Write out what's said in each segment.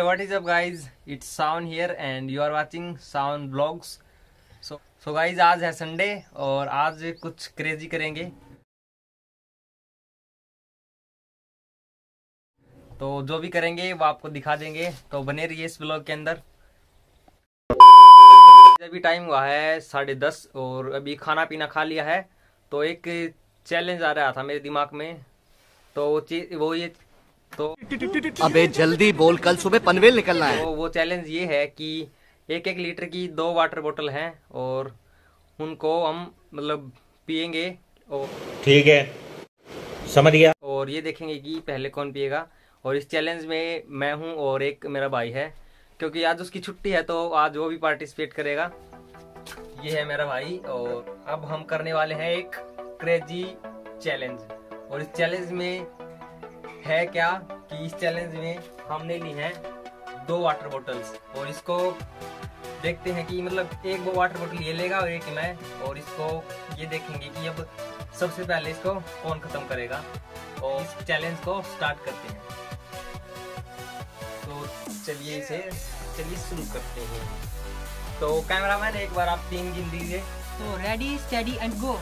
what is up guys, it's Sound here and you are watching Sound Vlogs. So guys, आज है Sunday और आज कुछ crazy करेंगे। तो जो भी करेंगे वो आपको दिखा देंगे, तो बने रहिए इस व्लॉग के अंदर। अभी टाइम हुआ है 10:30 और अभी खाना पीना खा लिया है। तो एक चैलेंज आ रहा था मेरे दिमाग में, तो वो ये तो अबे जल्दी बोल, कल सुबह पनवेल निकलना है। तो वो चैलेंज ये है कि 1-1 लीटर की 2 वाटर बोतल हैं और उनको हम मतलब पिएंगे। और ठीक है, समझ गया। और ये देखेंगे कि पहले कौन पिएगा। और इस चैलेंज में मैं हूँ और एक मेरा भाई है, क्योंकि आज उसकी छुट्टी है तो आज वो भी पार्टिसिपेट करेगा। ये है मेरा भाई और अब हम करने वाले हैं एक क्रेजी चैलेंज। और इस चैलेंज में है क्या कि इस चैलेंज में हमने ली हैं 2 वाटर बोतल्स और इसको देखते हैं कि मतलब एक वो वाटर बोतल ये लेगा और एक मैं, और इसको ये देखेंगे कि अब सबसे पहले इसको कौन खत्म करेगा। और इस चैलेंज को स्टार्ट करते हैं। तो चलिए शुरू करते हैं। तो कैमरामैन एक बार आप 3 गिन दीजिए। तो रेडी स्टेडी एंड गो।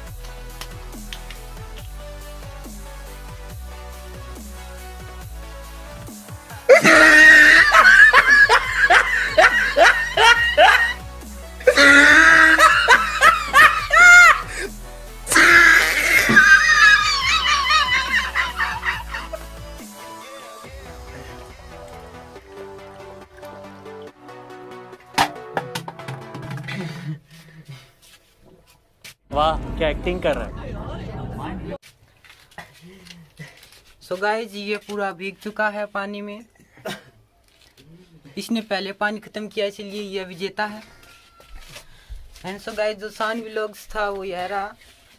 वाह, क्या एक्टिंग कर रहा है। सो गाइस, ये पूरा भीग चुका है पानी में। इसने पहले पानी खत्म किया, इसलिए ये विजेता है। एंड सो गाइस, जो सान व्लॉग्स था वो यह रहा।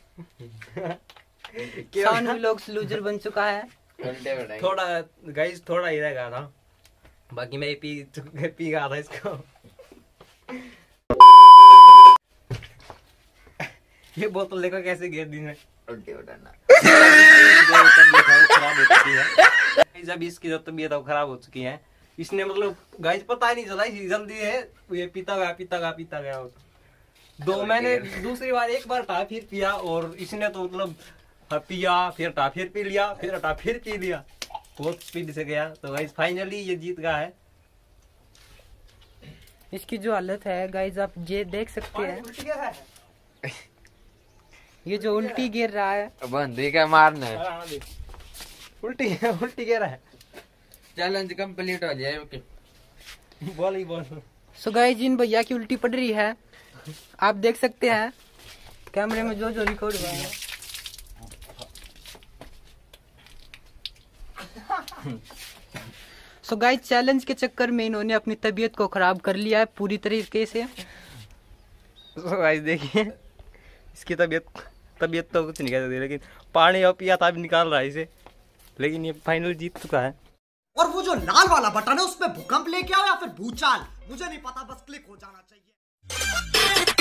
सान व्लॉग्स लूजर बन चुका है। थोड़ा गाइस, थोड़ा ही रह गया था, बाकी मैं पी गया था इसको। ये बोतल देखो कैसे गिर दी है। जब इसकी जो तबीयत खराब हो चुकी है, इसने मतलब गाइस पता ही नहीं चला, जल्दी है ये पीता गया। मैंने दूसरी बार एक बार हटा फिर पिया और इसने तो मतलब पिया फिर हटा फिर पी लिया फिर हटा फिर पी लिया, बहुत स्पीड से गया। तो गाइस फाइनली ये जीत गया है। इसकी जो हालत है गाइस, आप ये देख सकते हैं। ये जो उल्टी गिर रहा है, बंदी का मारना है। उल्टी गिर रहा है। चैलेंज कंप्लीट हो जाए। बोल। सो गाइस, इन भैया की उल्टी पड़ रही है, आप देख सकते हैं कैमरे में जो रिकॉर्ड हुआ है। सो गाइस, चैलेंज के चक्कर में इन्होंने अपनी तबीयत को खराब कर लिया है पूरी तरीके से। सो गाइस देखिए, इसकी तबीयत तो कुछ नहीं कह सकती, लेकिन पानी और पिया था अभी निकाल रहा है इसे, लेकिन ये फाइनल जीत चुका है। और वो जो लाल वाला बटन है उसमें भूकंप लेके आओ या फिर भूचाल, मुझे नहीं पता, बस क्लिक हो जाना चाहिए।